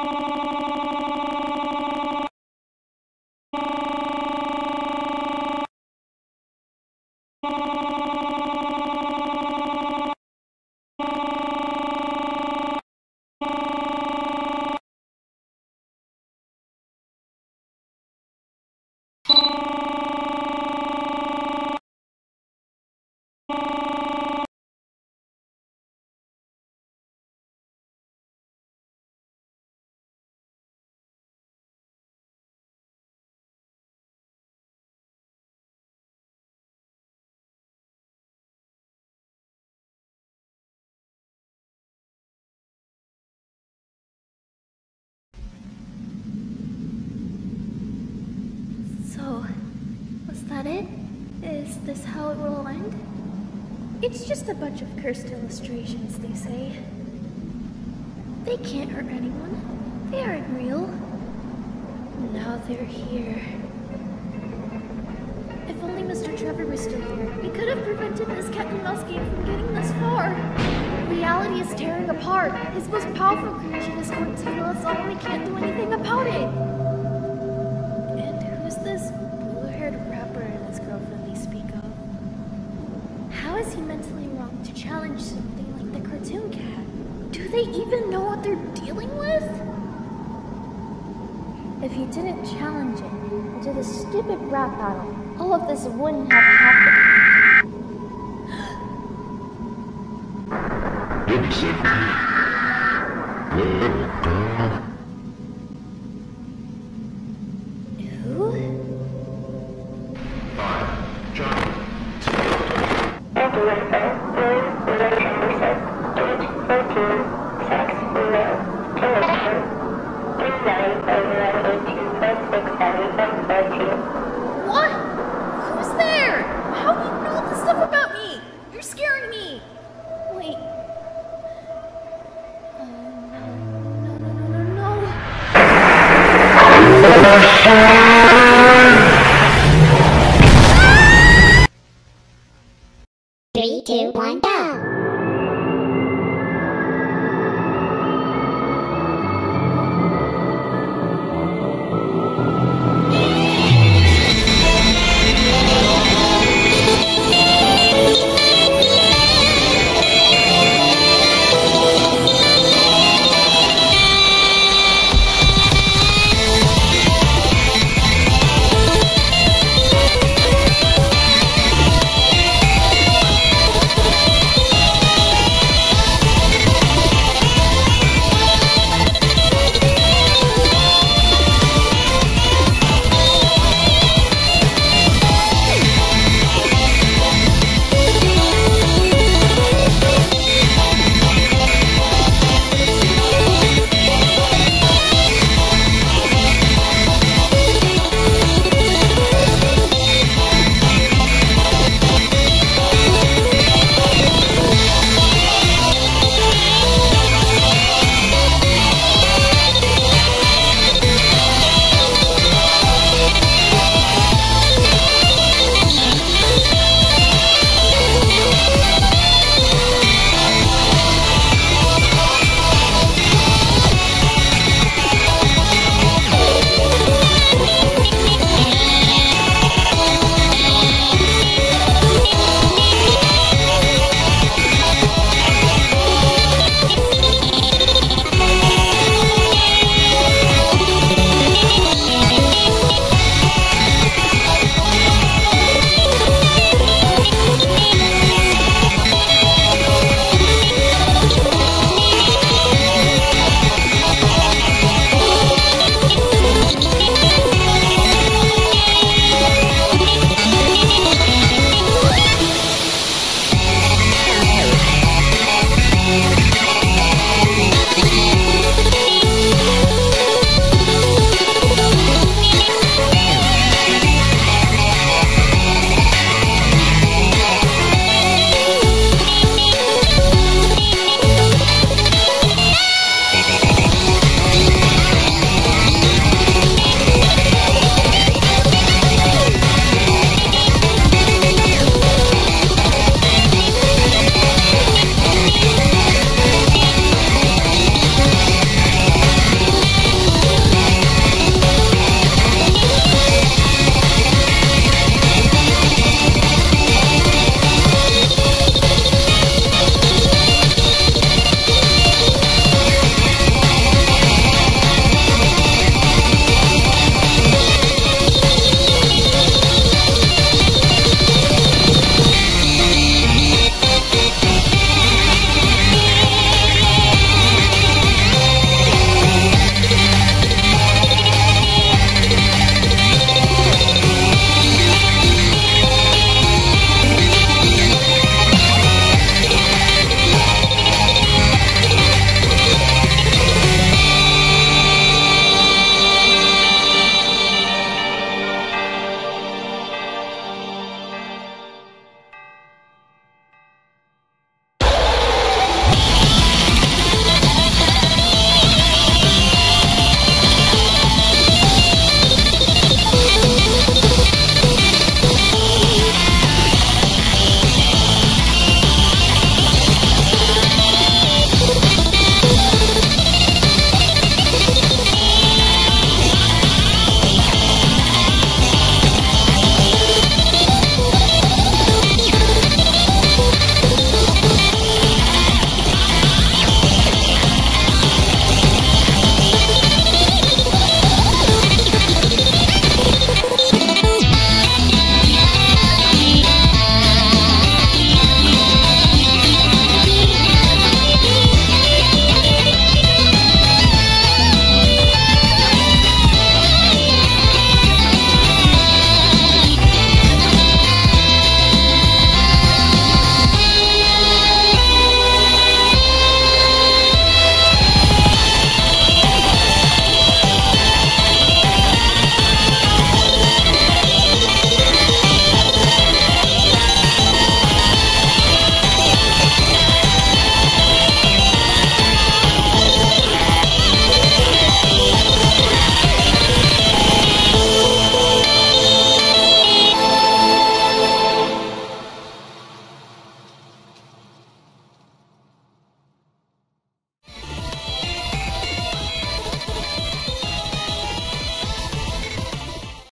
It? Is this how it will end? It's just a bunch of cursed illustrations, they say. They can't hurt anyone. They aren't real. Now they're here. If only Mr. Trevor was still here, we could have prevented this cat and mouse game from getting this far. Reality is tearing apart. His most powerful creation is going to kill us all and we can't do anything about it. And who's this blue-haired rapper and his girlfriend they speak of? How is he mentally wrong to challenge something like the cartoon cat? Do they even know what they're dealing with? If he didn't challenge it into this stupid rap battle, all of this wouldn't have happened. Who?